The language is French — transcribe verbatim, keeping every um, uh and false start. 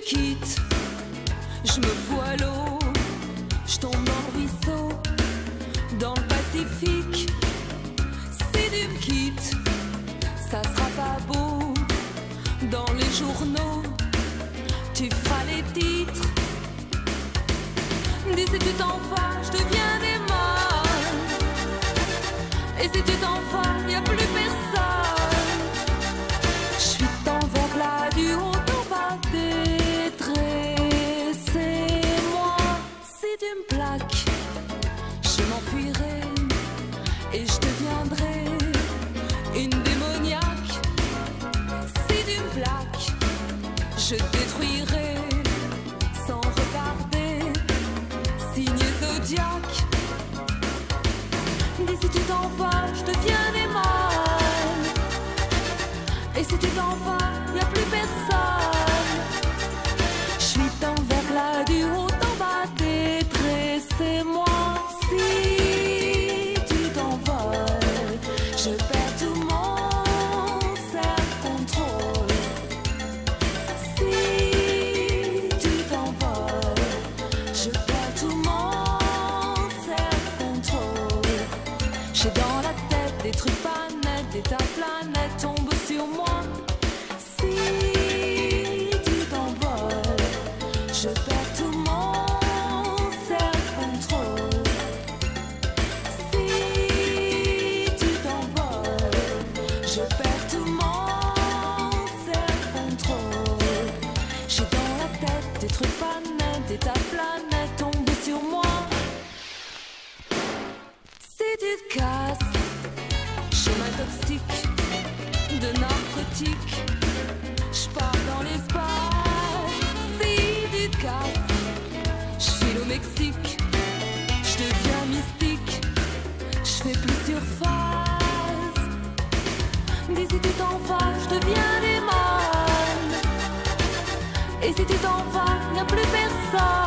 quittes, je me fous à l'eau, je tombe dans le ruisseau, dans le Pacifique. Si tu me quittes, ça sera pas beau. Dans les journaux, tu feras les titres. Dis si tu t'en vas, je deviens des morts. Et si tu t'en vas, y'a plus personne. Je suis t'envers là du haut en bas, détressez-moi. Si tu me plaques, je m'enfuirai et je deviendrai une démoniaque. Si tu me plaques, je détruirai sans regarder, signe zodiaque. Dis si tu t'en vas, je deviens des mâles. Et si tu t'en vas, y'a plus personne. Je suis t'envers là du haut en bas, détressez-moi. Si tu t'envoles, je perds tout mon self-control. Si tu t'envoles, je perds tout mon self-control. J'ai dans la tête des trucs pas nets, et ta planète tombe sur moi. Si tu t'envoles, je perds tout mon self-control. Si tu t'envoles, je perds tout mon self-control. J'ai dans la tête des trucs pas nets, et ta planète tombe sur moi. Si tu te casses, chemin toxique de narcotique, je pars dans l'espace. Si tu te casses, je file au Mexique, je deviens mystique, je fais plus surface. Dis si tu t'en vas, je deviens des mâles. Et si tu t'en vas, y'a plus personne.